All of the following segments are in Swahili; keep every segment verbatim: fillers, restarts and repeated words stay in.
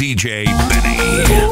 D J Benny.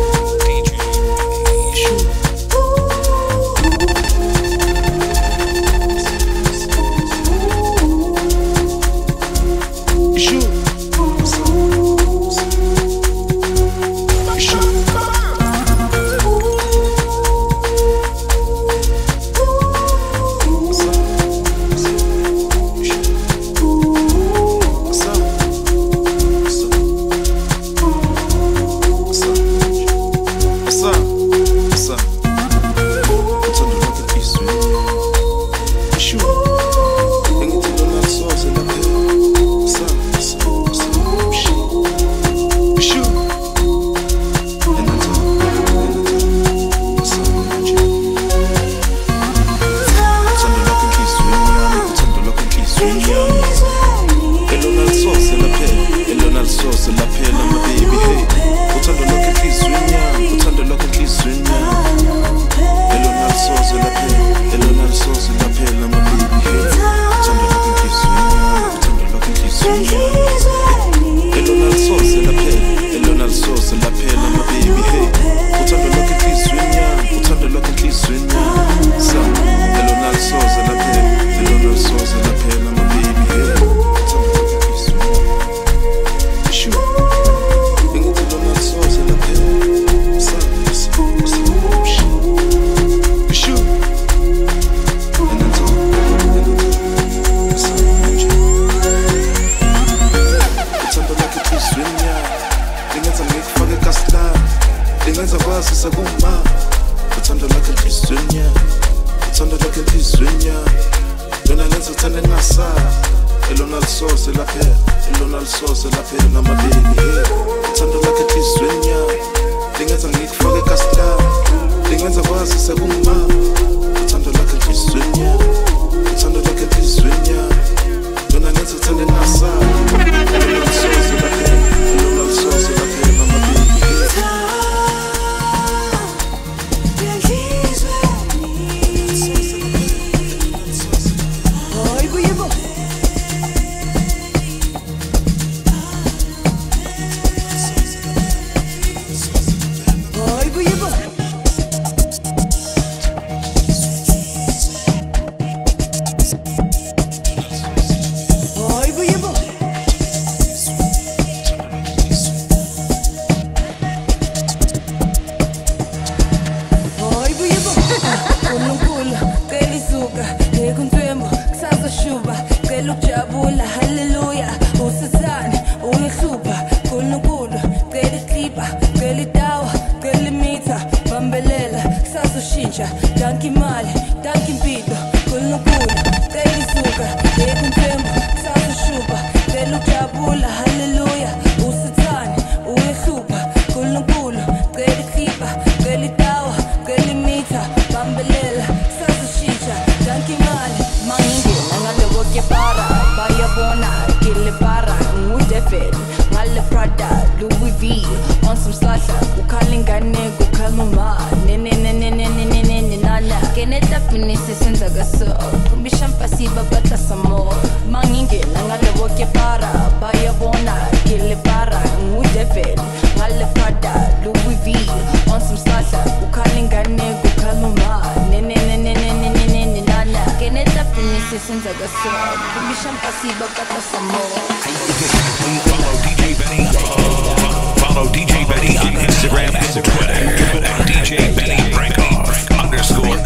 Follow D J Benny on Instagram and Twitter. D J Benny Brankoff underscore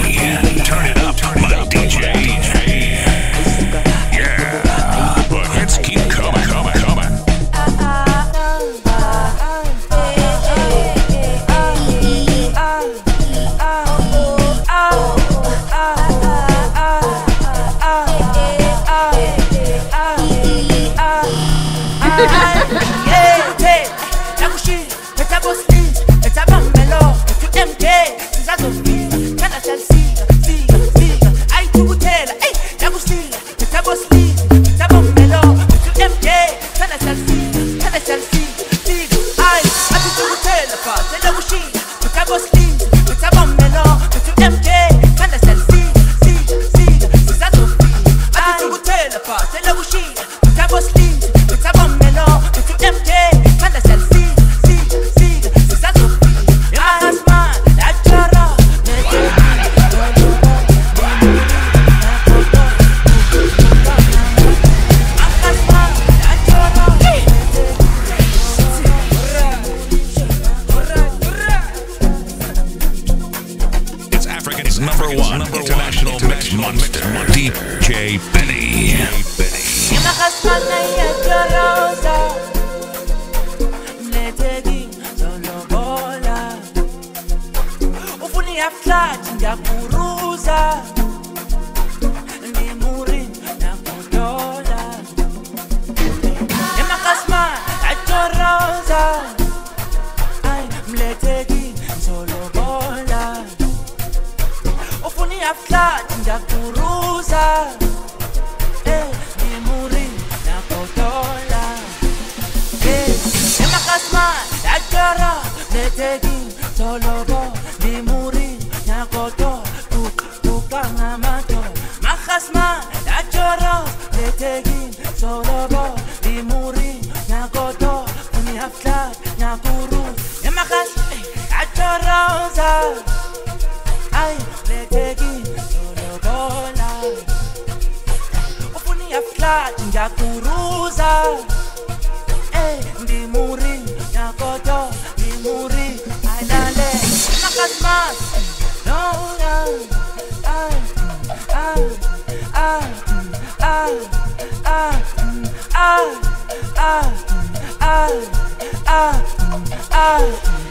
E. Turn it up, my D J. Yeah, the hits keep coming, coming, coming. Tell ngiyakuruza ndimuri nakudola emakasma atoroza ay mleteki zolobola ufuni aflat ngiyakuruza eh ndimuri nakudola eh emakasma atoro mleteki zolobo ndimuri nakoto tukanga mato makasma atoro mleteki zolobo ndimuri nakoto ufuni aflat nakuru emakas atoroza ay mleteki zolobola ufuni aflat ngiyakuruza eh ndimuri nakoto ndimuri alale makasmas no no ay ay ay ay ay ay ay ay ay ay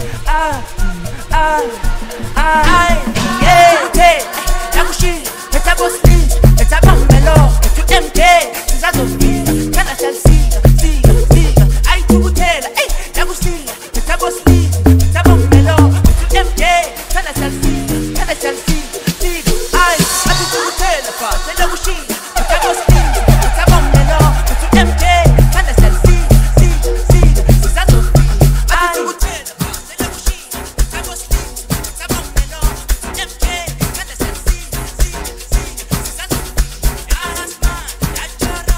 ay ay yeah hey yakushi metabosi metabamelo to M K sizazofi kana shalsiga siga siga ay tukutela hey yakushi metabosi metabamelo to M K kana shalsiga kana shalsiga siga ay ati tukutela pa yakushi metabosi metabamelo to M K kana shalsiga siga siga sizazofi ati tukutela pa yakushi metabosi metabamelo to M K kana shalsiga siga siga sizazofi yarasma yachoro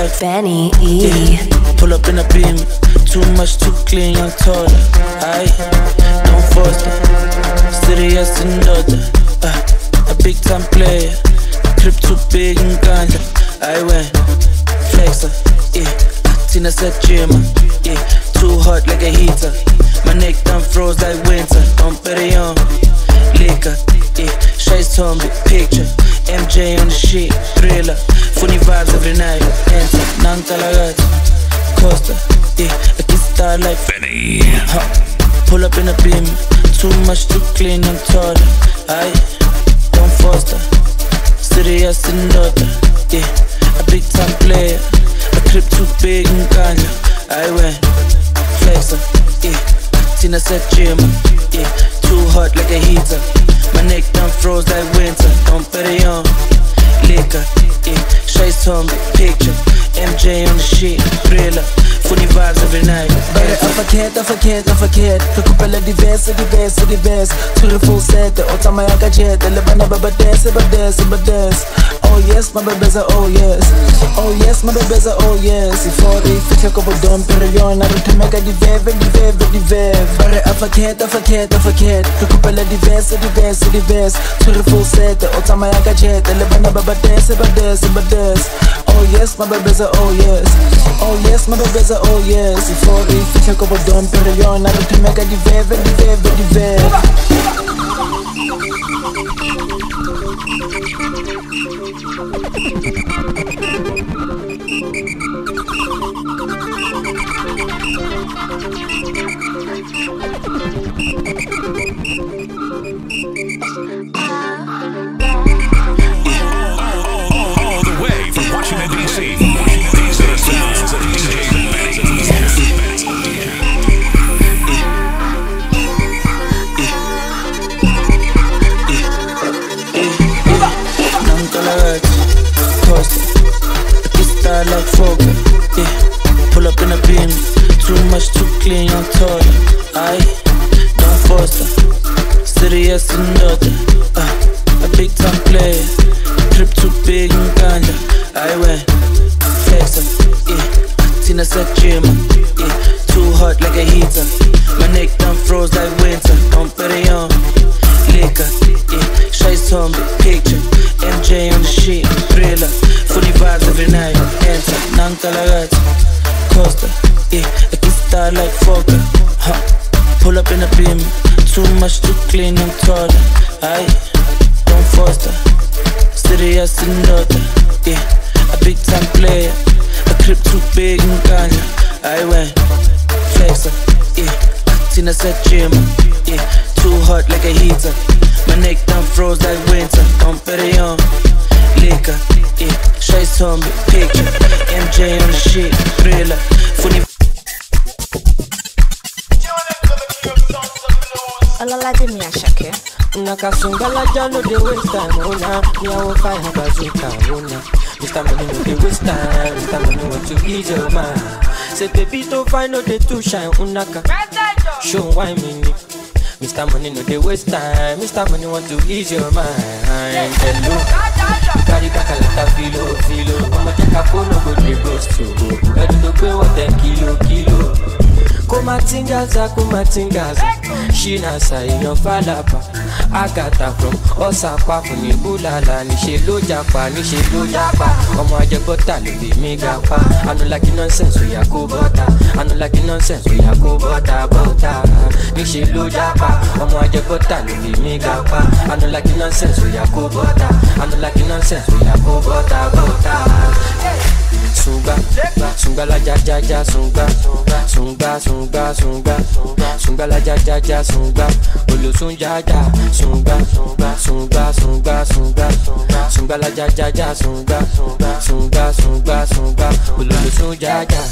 like Benny E. Yeah. Pull up in a beam, too much, too clean, young taller. Aye, don't force that. Serious and daughter. Uh, a big time player. Crib too big and ganja. I went flexer. Yeah, Tina said Jim. Yeah, too hot like a heater. My neck done froze like winter. Don't bet it on liquor. Yeah, Shay's told me picture. M J on the shit, thriller. Funny vibes every night. Enter, Nantalagat. Costa, yeah, I can start like Benny. Huh. Pull up in a beam, too much, too clean, I'm taller. Aye, don't foster. Serious and daughter, yeah, a big time player. A crib too big and ganja. I went flexer, yeah. Tina said Jim, yeah, too hot like a heater. My neck done froze like winter. Don't bet it on liquor, yeah. Shay's told me picture. M J on the shit, thriller. Funny vibes every night. Bare jeg forkert, jeg forkert, jeg forkert. Recupera diverse, diverse, diverse. To the full set, the otama ya gadget. Elebana baba dance, baba dance, baba dance. Oh yes, my baby's a oh yes. Oh yes, my baby's a oh yes. If all the fish are couple dumb period, I don't make a diverve, diverve, diverve. Bare jeg forkert, jeg forkert, jeg forkert. Recupera diverse, diverse, diverse. To the full set, the otama ya gadget. Elebana baba dance, baba dance, baba dance. Oh yes, my baby's a oh yes. Oh yes, my baby's a oh yes. If all the fish are couple dumb period, I don't make a diverve, diverve, diverve. All the way from Washington, D C These are the sounds of D J Benny. Like Fokker, yeah. Pull up in a beam, too much, too clean, young taller. Aye, don't foster. Serious and daughter, uh, a big time player. Trip too big and ganja. I went flexer, yeah. Tina said Jim, yeah. Too hot like a heater. My neck done froze like winter. Don't bet it on liquor, yeah. Shay's told me picture. M J on the shit, thriller. Funny vibes every night. Enter, Nantalagat. Costa, yeah, I can start like Fokker. Huh. Pull up in a beam, too much, too clean, I'm taller. Aye, don't foster. Serious and daughter, yeah, a big time player. A crib too big and ganja. I went flexer, yeah. Tina said Jim, yeah, too hot like a heater. My neck done froze like winter. Don't bet it on liquor, yeah. Shay's told me picture. M J on the shit, thriller. Funny. Olala de mi ashake. Nakasungala jano de waste time, ona. Me I will find a bazooka, ona. Mister Money no de waste time. Mister Money want to ease your mind. Say baby don't find no de too shine, unaka. Show why me. Mister Money no de waste time. Mister Money want to ease your mind. Hello, carry back a lot of filo, filo. I'ma take a phone, no go de ghost to go. I do not pay what ten kilo, kilo. Kumatingaza, kumatingaza. Shina sa iyan falapa. Agata from Osapa fún ní Bulala. Níṣe ló japa, níṣe ló japa. Ọmọ ajẹbọta ló bí mi gapa. I no like nonsense, oya kó bọ́ta. I no like nonsense, oya kó bọ́ta, bọ́ta. Níṣe ló japa. Ọmọ ajẹbọta ló bí mi gapa. I no like nonsense, oya kó bọ́ta. I no like nonsense, oya kó bọ́ta, bọ́ta. Sunga, sunga la ja ja ja sunga, sunga sunga sunga, sunga la ja ja ja sunga, olo sunja ja sunga, sunga sunga sunga sunga, sunga la ja ja ja sunga, sunga sunga sunga, olo sunja ja.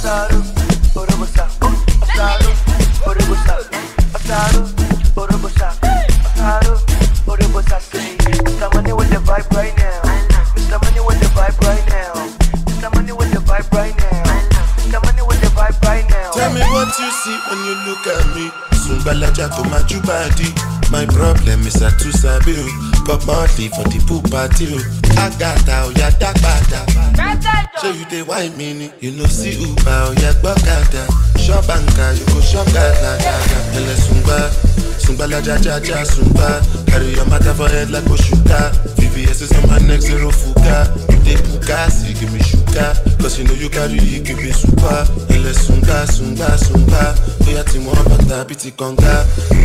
Mister Money with the vibe right now. Mister Money with the vibe right now. Mister Money with the vibe right now. Mister Money with the vibe right now. Tell me what you see when you look at me. Sumbalaja to my body. My problem is I too sabi. Got Marley for the pool party. Agata, oh yeah, dagbada. So you dey wine me, you know see Uber, oh yeah, gbokada. Shop banka, you go shop gada, gada. Ele sumba, sumba la ja ja ja sumba. Carry your matter for head like Oshuka. V V S is on my neck, zero fuka. You dey puka, see give me shuka. Cause you know you carry, you give me super. Ele sumba, sumba, sumba. Oh yeah, Timo Bata, Biti Konga.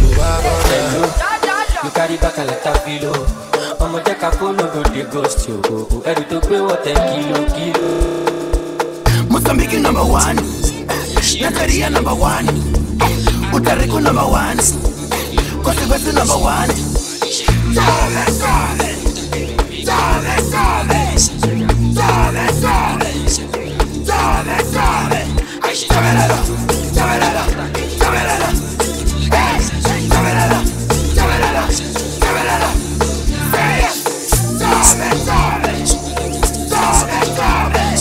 You carry back a lot of kilo. I'ma take a phone, no go the ghost you. Every to pay what ten kilo, kilo. Mozambique number one, Nigeria number one, Puerto Rico number one, Costa Rica number one. Dale, dale, dale, dale, dale, dale, dale, dale. Dámelo, dámelo, dámelo, hey, dámelo, dámelo, dámelo, hey, dale, dale, dale, dale.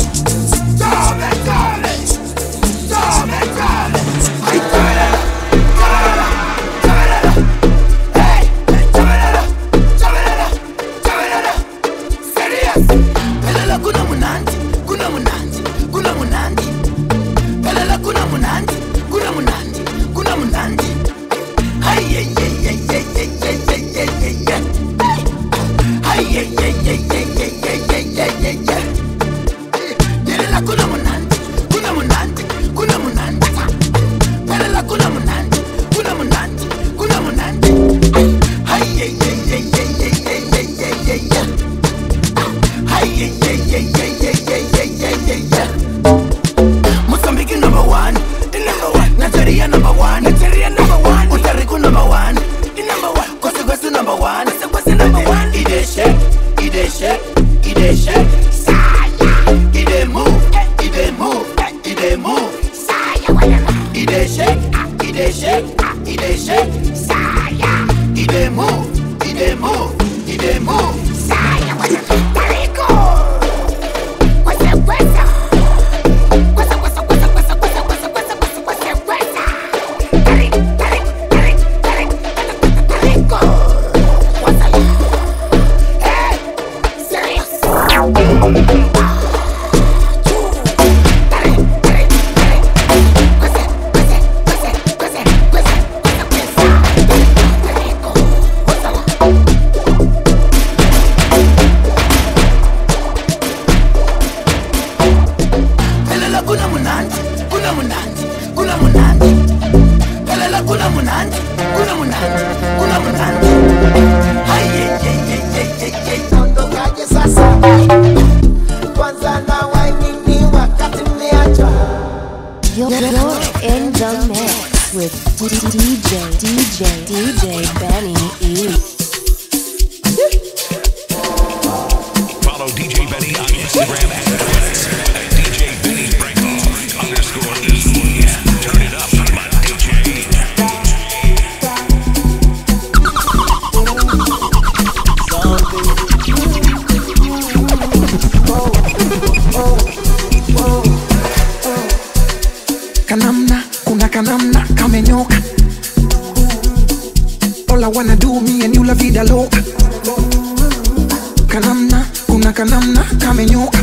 Mozambique number one, number one. Nigeria number one, Nigeria number one. Puerto Rico number one, number one. Costa Rica number one, Costa Rica number one. It dey shake, it dey shake, it dey shake. It dey move, it dey move, it dey move. It dey shake, it dey shake, it dey shake. It dey move, it dey move, it dey move. Puerto Rico. You're in the mix with D J, D J, D J Benny E. Follow D J Benny on Instagram and Twitter at D J Benny Franco underscore E. Turn it up, my D J. Kanamna, kuna kanamna, kamenyoka. All I wanna do, me and you la vida loca. Kanamna, kuna kanamna, kamenyoka.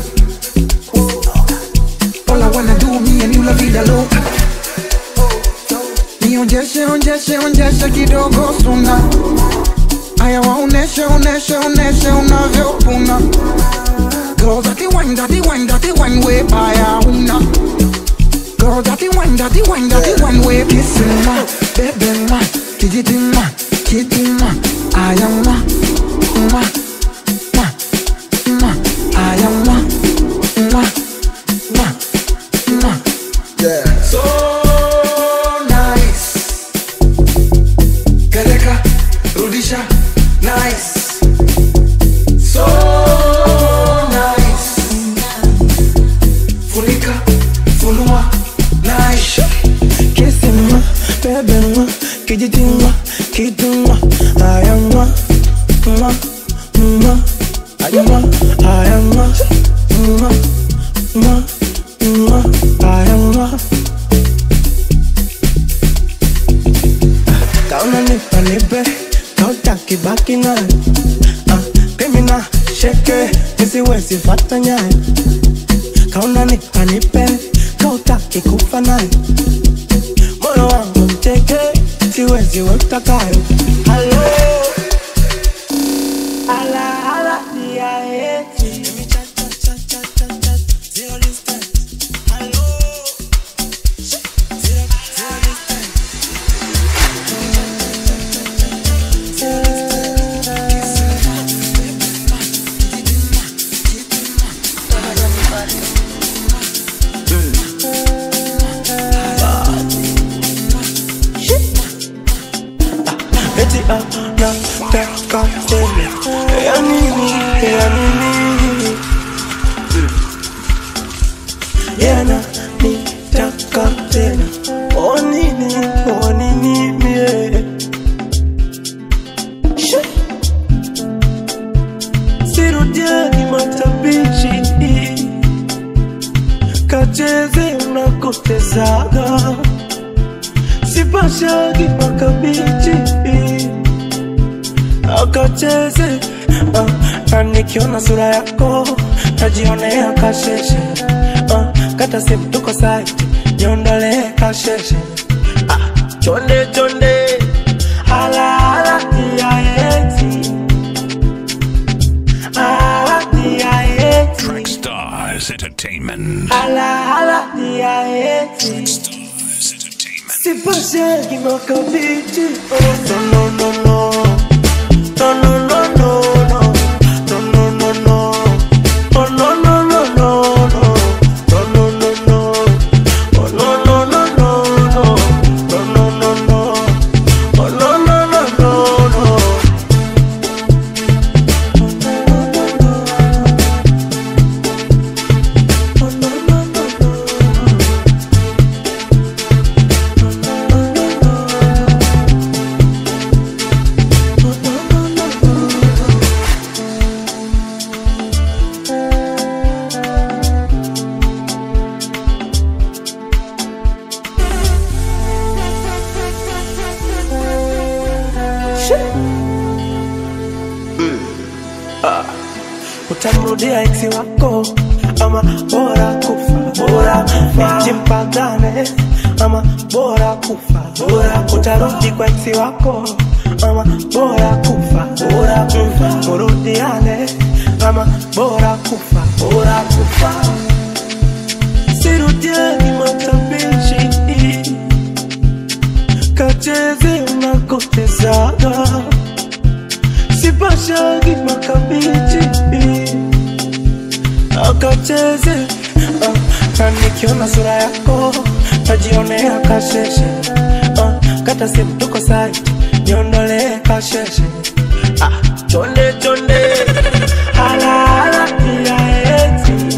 All I wanna do, me and you la vida loca. Nionjeshe, onjeshe, onjeshe kidogo suna. Aya waoneshe, oneshe, oneshe unavyopuna. Girl, that the wine, that the wine, that the wine way baya una. Girl, that the wine, that the wine, that the wine way kissing ma, baby ma, kitty ma, kitty ma, I am ma, ma, ma, ma, I am ma, ma, ma, ma. Yeah. So nice, Galeka, Rudisha, nice. So nice, Funika, Fulua. Kissing, baby, kijitima, kitima, I am ma, ma, ma, I am ma, I am ma, ma, ma, ma, I am ma. Kauna nipa nipe, kauta kibaki na, ah, pemina, shake, siwezi fata nyayo. Kauna nipa nipe, kautaki kufa nayo. Moyo wangu mteke, siwezi utakayo. Hello, ala ala dia eti. Zero distance. Hello, zero zero distance. Zero eti anataka tena. Ya nini, ya nini? Yana nitaka tena. O nini, o nini mie. Sirudiani matabichi. Kacheze unakotezaga. Sipashagi makabichi. Akacheze uh, na nikiona sura yako najionea kasheshe uh, kata simu tuko site niondole kasheshe uh, chonde chonde ala ala tia eti ala tia eti Track Stars Entertainment. ala ala tia eti Sipashagi makabichi. Oh no no no no. No no no no no no no no no oh no no no no no no no no no oh no no no no no no no no no oh no no no no no. Utamrudia ex wako ama bora kufa, bora kufa. Jimpagane ama bora kufa, bora kufa. Utarudi kwa ex wako ama bora kufa, bora kufa. Murudiane ama bora kufa, bora kufa. Sirudiani matabichi. Kacheze unakotezaga. Sipashagi makabichi. Akacheze uh, na nikiona sura yako najionea kasheshe uh, kata simu tuko site niondole kasheshe uh, chonde chonde ala ala tia eti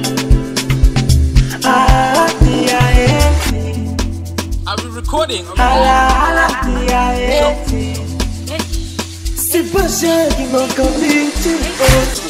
ala tia eti. Are we recording? Ala ala tia eti Sipashagi makabichi. Oh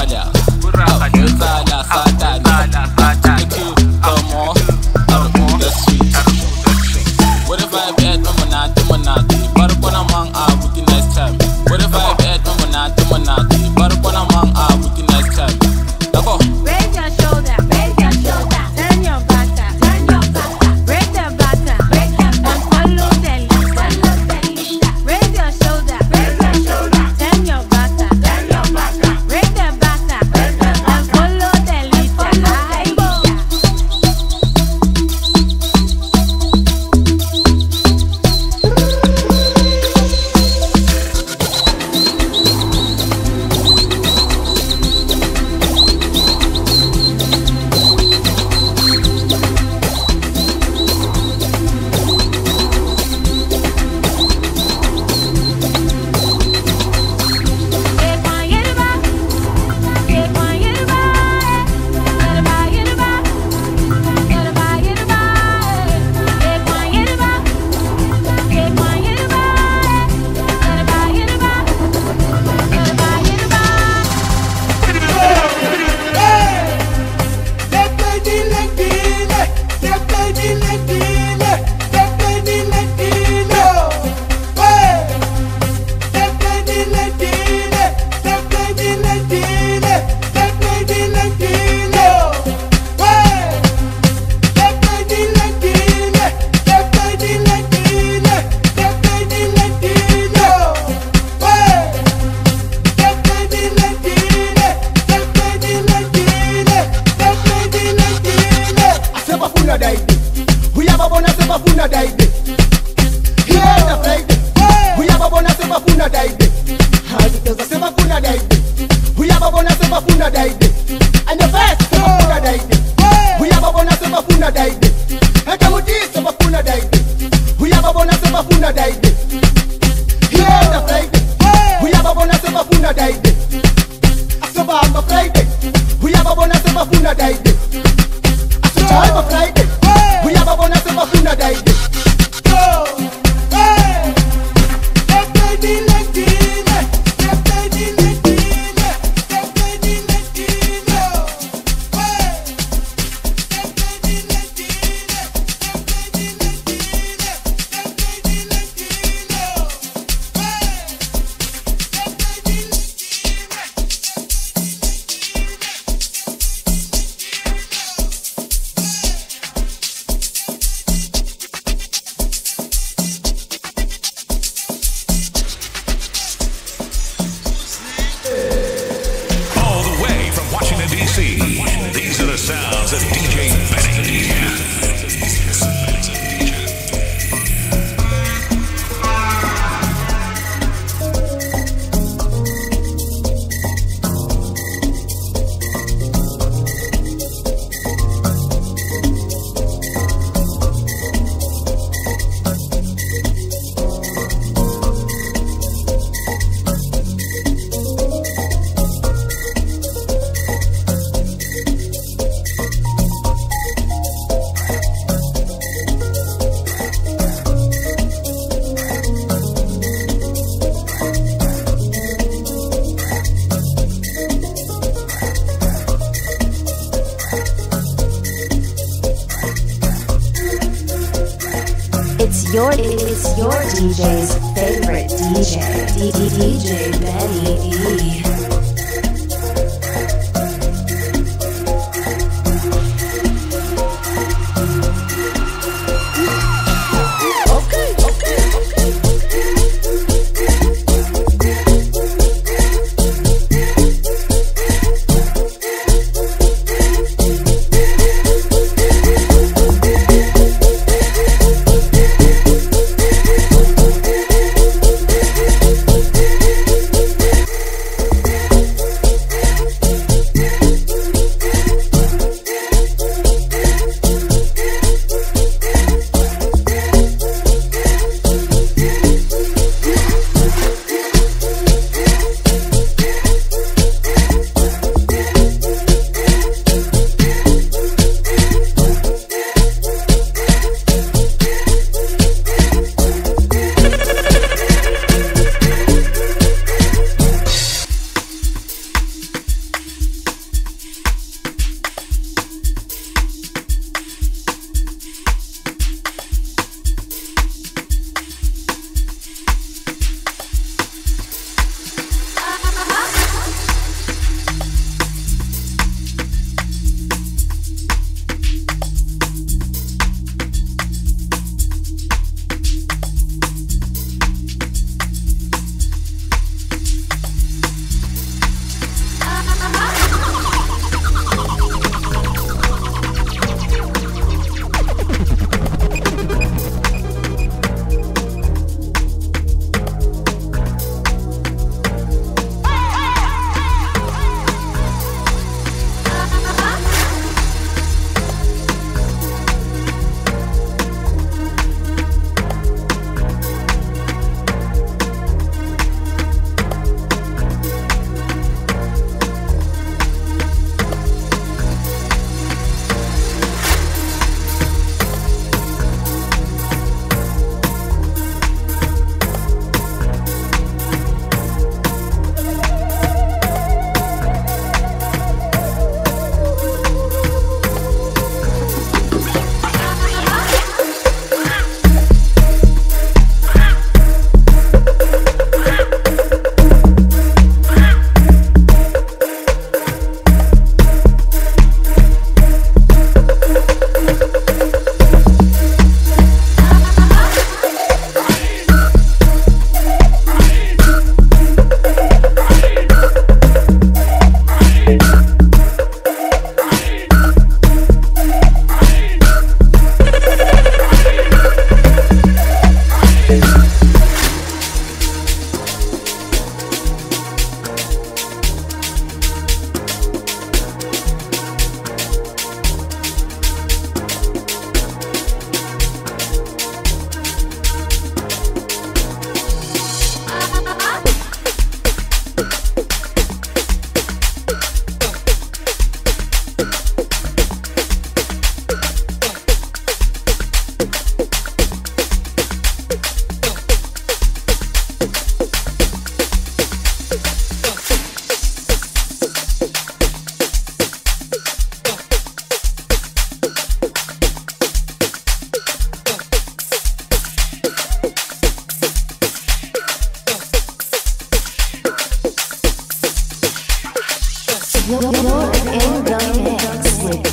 Kala, Zala, Sadala, to the Q, come on, I'm the sweet. What if I bet Mamanati, Manati, but upon among our with the next time? What if I bet Mamanati, Manati, but upon among our with the next time? Go. Raise your shoulder, raise your shoulder, turn your back, turn your back, break the back, break the back, follow the leader, follow the leader. Raise your shoulder, raise your shoulder, turn your back, turn your back, break the back, break the back, follow the leader, follow the leader. It's your, it's your D J's favorite D J, D D D J Benny E.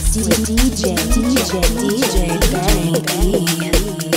D J D J D J Benny B.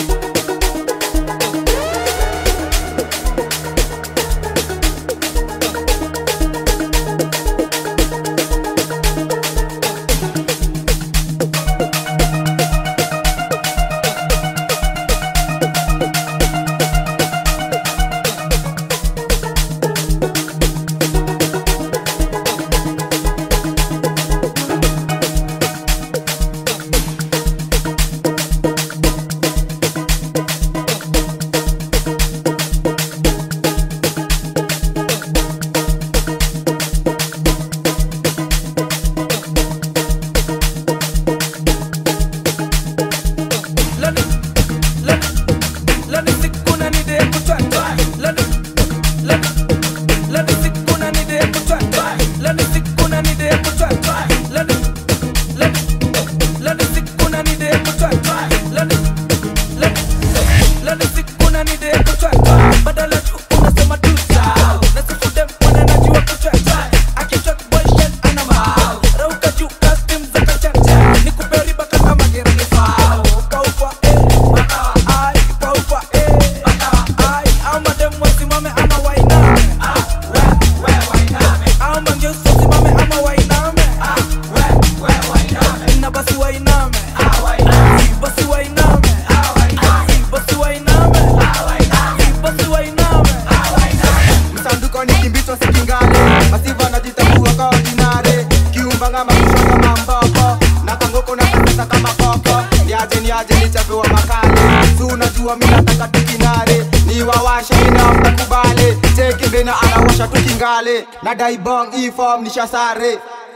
Nadai bong e-form nisha sare.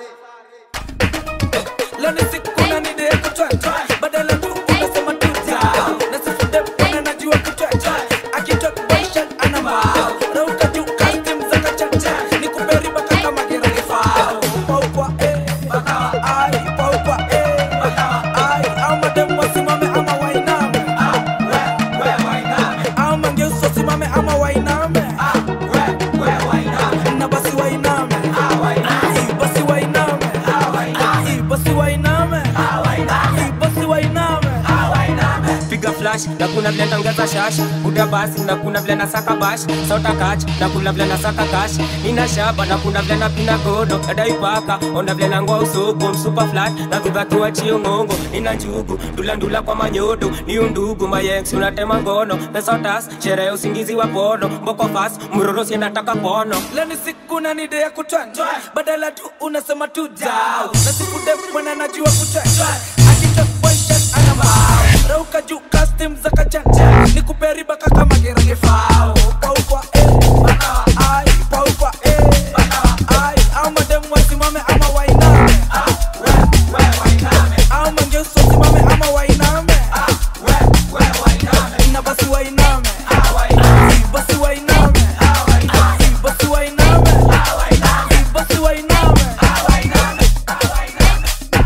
Lani sikuna ni de kutwa badala tu unasema tuta. Nasifude pona najua kutwa akitok boyshan anama. Rauka tu custom zaka chacha nikuberi baka kama gera gefa. Paukwa eh bakawa ai paukwa eh bakawa ai au madem wasimame ama wainame. Ah we we wainame. Au mangeuso simame ama wainame. Ah we we wainame. Na basi wainame. Ah wainame. Basi wainame. Ah wainame. Basi wainame. Ah wainame. Basi wainame. Ah wainame. Piga flash na kuna vile tangaza shash. Buda basi na kuna vile nasaka bash. Sauta catch na kuna vile nasaka cash. Nina shaba na kuna vile napina godo. Adai paka ona vile nangwa usogo super flat na vibatu wa chiongongo. Nina njugu ndula ndula kwa manyodo. Ni undugu mayengs unatema ngono. Pesa utas sherehe usingizi wa pono. Mboko fast muroro sienda taka pono. Leni siku na nide ya kutwa badala tu unasema tu dao. Na siku defu mwana najua kutwa akitok boyshan anama. Rauka juu custom zaka chacha nikuperi baka kama gera gefao. Paukwa eh bakawa ai paukwa eh bakawa ai au madem wasimame ama wainame. Ah we we wainame. Au mangeuso simame ama wainame. Ah we we wainame. Na basi wainame. Ah wainame. Basi wainame. Ah wainame. Basi wainame. Ah wainame. Basi wainame. Ah wainame. Ah wainame.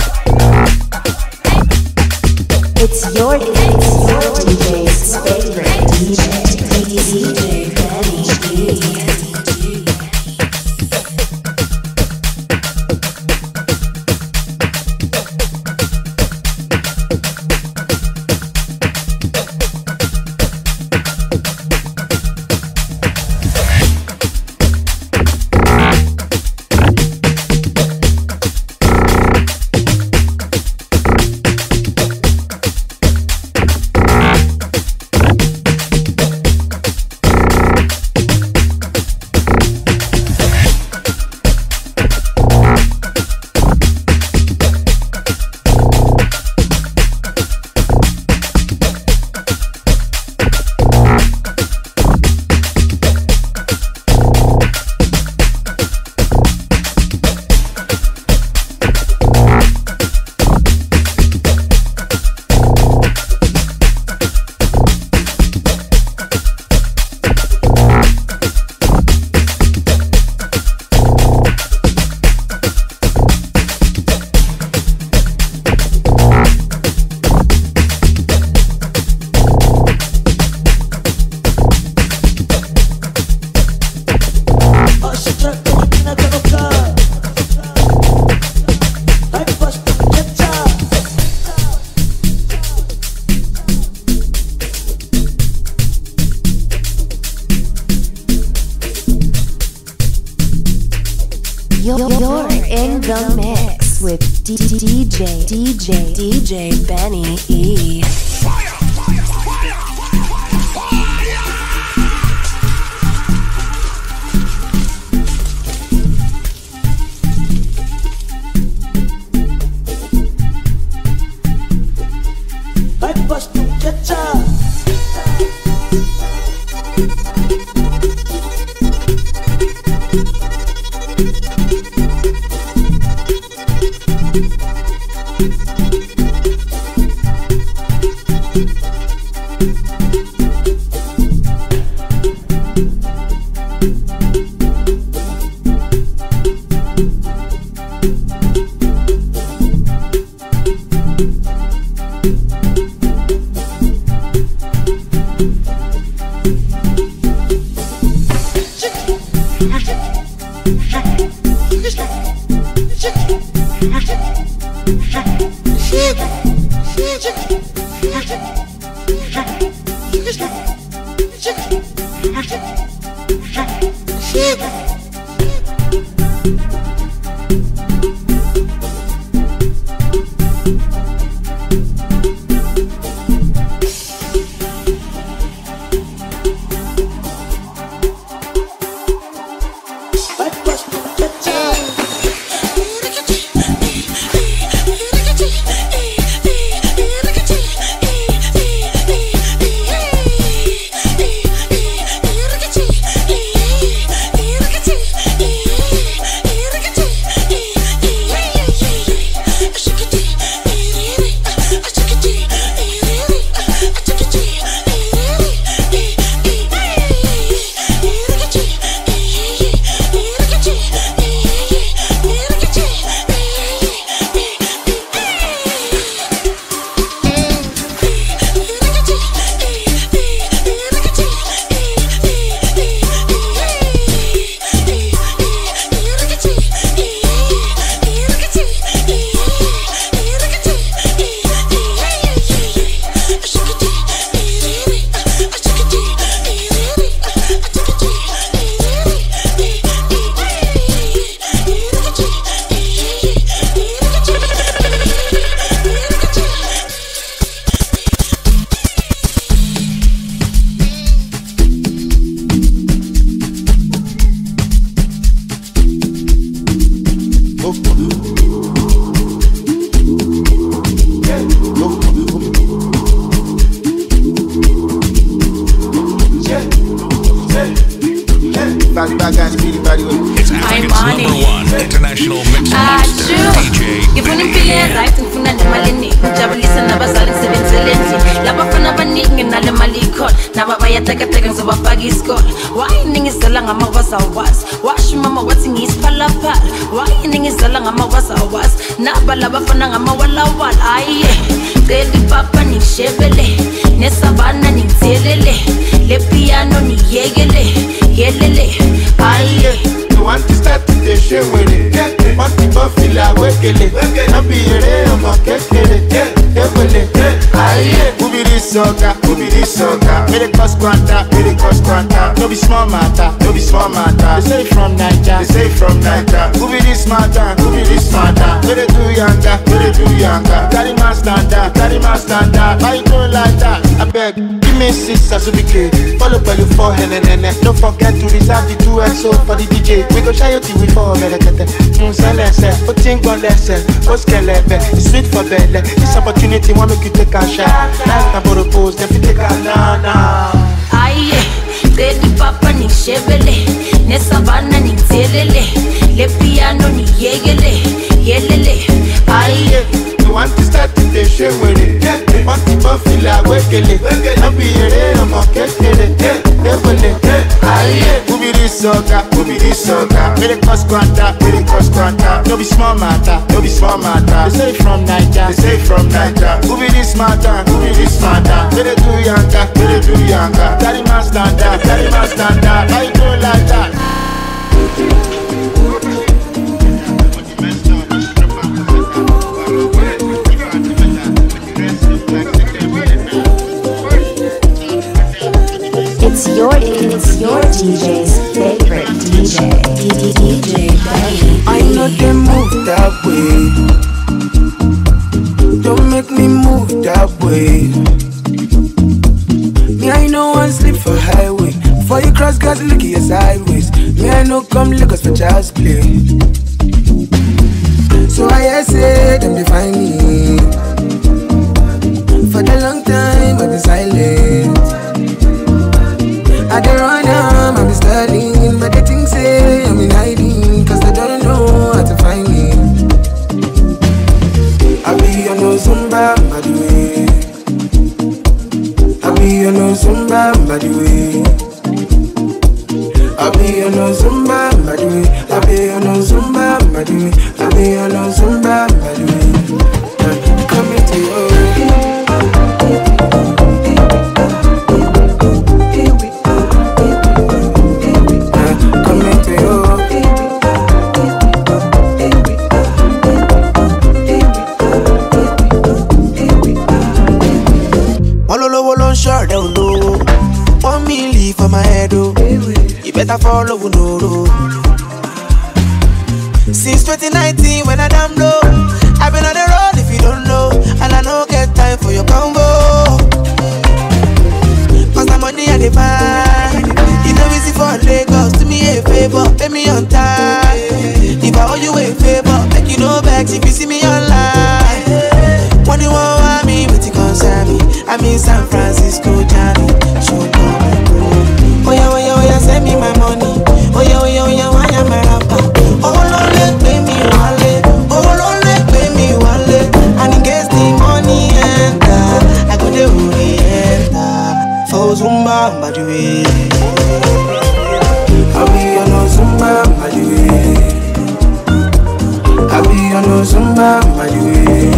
It's your it's your D J's favorite D J D J Benny B. the mix with D D J D J D J Benny E. Soca, who be this soca? May they cost quanta, may they cost quanta. No be small matter, no be small matter. They say from Niger, they say from Niger. Who be this matter, who be this matter? May they do younger, may they do younger. Carry my standard, carry my standard. Why you doing like that? I beg, give me six as a big follow by your forehead and then don't forget to reserve the two X O for the D J. We go share your T V for a minute. Mm, selese, put think on lesson. What's kelebe? It's sweet for belly. This opportunity want make you take a shot. Life na pose, then you take a na. Aye, baby papa ni shebele, ne savana ni zelele, le piano ni yegele, yelele. Aye, you want to start to the show with it? You want to feel like wekele, I be here, I'm a kekele, kekele. Aye, who be this soca, who be this soca? May they cost quanta, may they cost quanta. No be small matter, no be small matter. They say from Niger, they say from Niger. Who be this matter, who be this matter? May they do younger, may they do younger. Carry my standard, carry my standard. Why you doing like that? It's your, it's your D J's favorite D J, D J Benny. I know they move that way. way. Don't make me move that way. Me, I know one sleep for highway. Before you cross, guys, look at your sideways. Me, I know come look us for child's play. So I say, them define me. For the long time, I've been silent. I don't run am, I've been studying. But they think say, I'm in hiding. Cause they don't know how to find me. I be on no Zumba, by the way. I be on no Zumba, by the way. I be on no Zumba, by the way. I be on no Zumba, by the way. I be on no Zumba, by the way. Uh, coming to you. Uh, coming to you. Ololowo lo n ṣọ̀rẹ́ olówó. One million for my head, oh. You better follow Unoro. Since twenty nineteen, when I damn low, I've been on the road if you don't know, and I don't get time for your combo. Cause the money I divide, you know easy for Lagos. Do me a favor, pay me on time. If I owe you a favor, make you no vex if you see me online. When you want me, but you concern me. I'm in San Francisco, Johnny. Show me. Oh yeah, oh yeah, oh yeah, send me my money. Oh yeah, oh yeah, oh yeah, why am I rapper? Oh Lord, let pay me wallet. Oh Lord, let pay me wallet. And in case the money enter, I go the holy enter. For Zumba, by the way. I be on no Zumba, by the way. I be on no Zumba, by the way.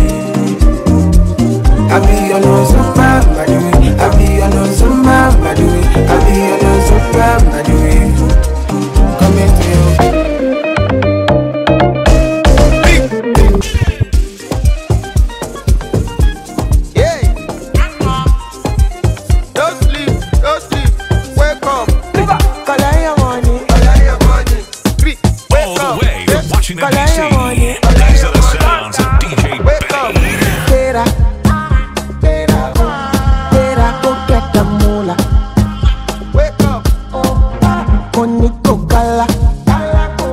I be on no Zumba, by the way. I be on no Zumba, by the way. I be on no Zumba, by the way. Coming to you. Yeah. Don't sleep, don't sleep. Wake up. Collect your money. Collect your money. All the way from Washington, D C. These are the sounds of D J Benny. Better, better, better go get the moolah. Wake up. Koniko kala, kala ko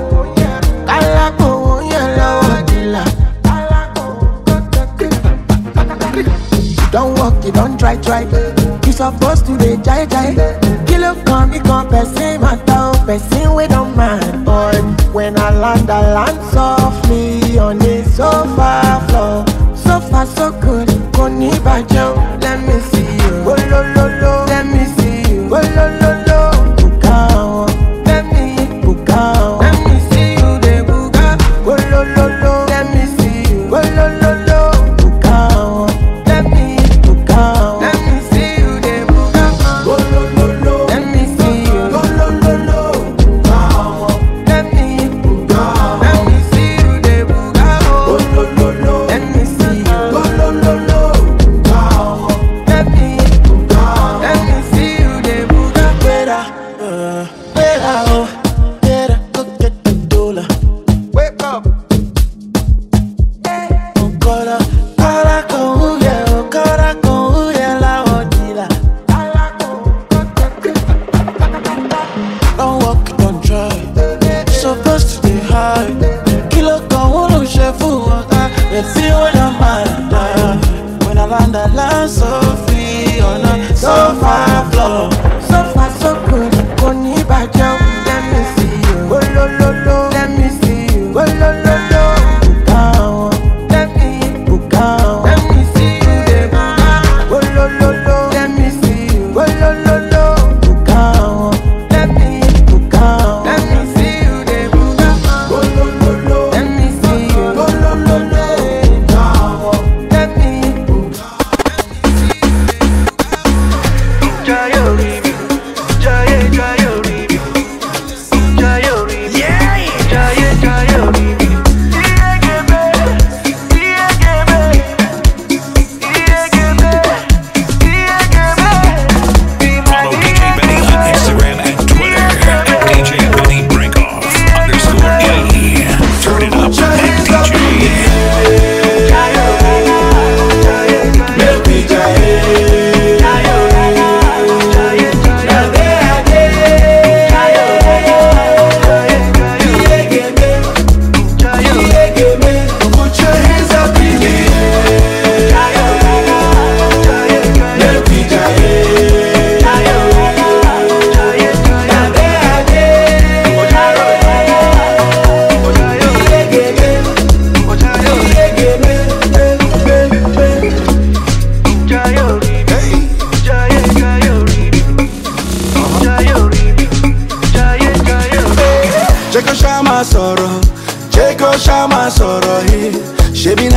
yellow dilla. Don't walk, you don't try, try. You supposed to be jai jai. Kilo come, you come, person matter, person we don't mind. But when I land, I land softly on the sofa floor. So far so good, Koni Bajo. Let me see you. Oh lo lo lo, let me see you. Oh lo lo lo, Bukao. Let me Bukao. Let me see you, de Buka. Oh lo lo lo, let me see you. Oh lo lo lo, Bukao. Let me Bukao. Let me see you, de Buka. Oh lo lo lo, let me see you. Oh lo lo lo, Bukao. Let me Bukao. Let me see you, de Buka. Oh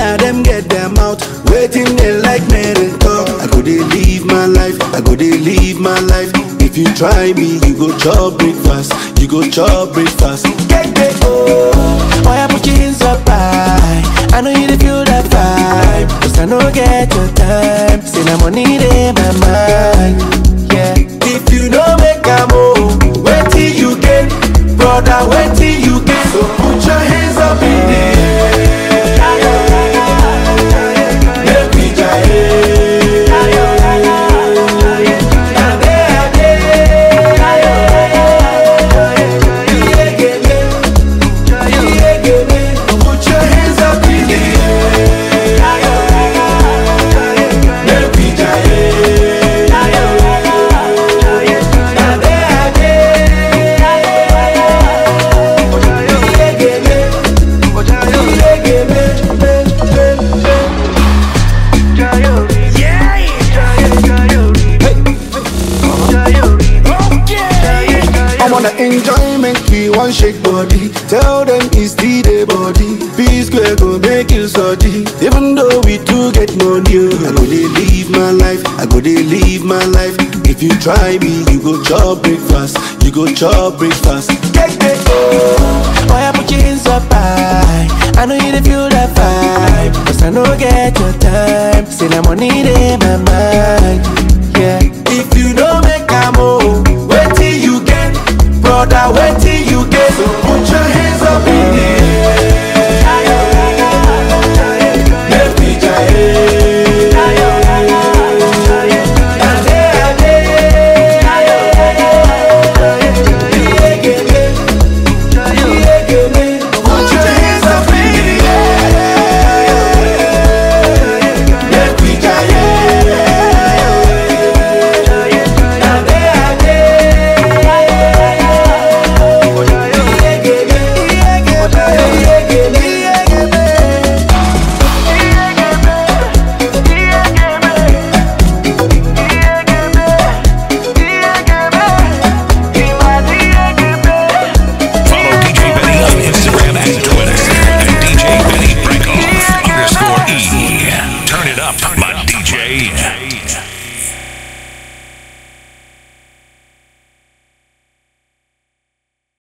hear them get them out. Waiting they like me to talk. I go they live my life, I go they live my life. If you try me, you go chop breakfast, you go chop breakfast. Get get oh, why I put your hands up high? I know you feel that vibe, cause I know get your time. Say the money in my mind, yeah. If you don't make a move, wait till you get, brother, wait till you get. So put your hands up in the air. Let me try. Enjoyment, we want shake body. Tell them it's the day body. Peace square go make you sorry. Even though we do get money, I go they live my life, I go they live my life. If you try me, you go chop breakfast, you go chop breakfast. Get get oh, why I put your hands up high? I know you feel that vibe, cause I know get your time. Say the money in my mind, yeah. If you don't make a move, wait till you get, brother, wait till you get. So put your hands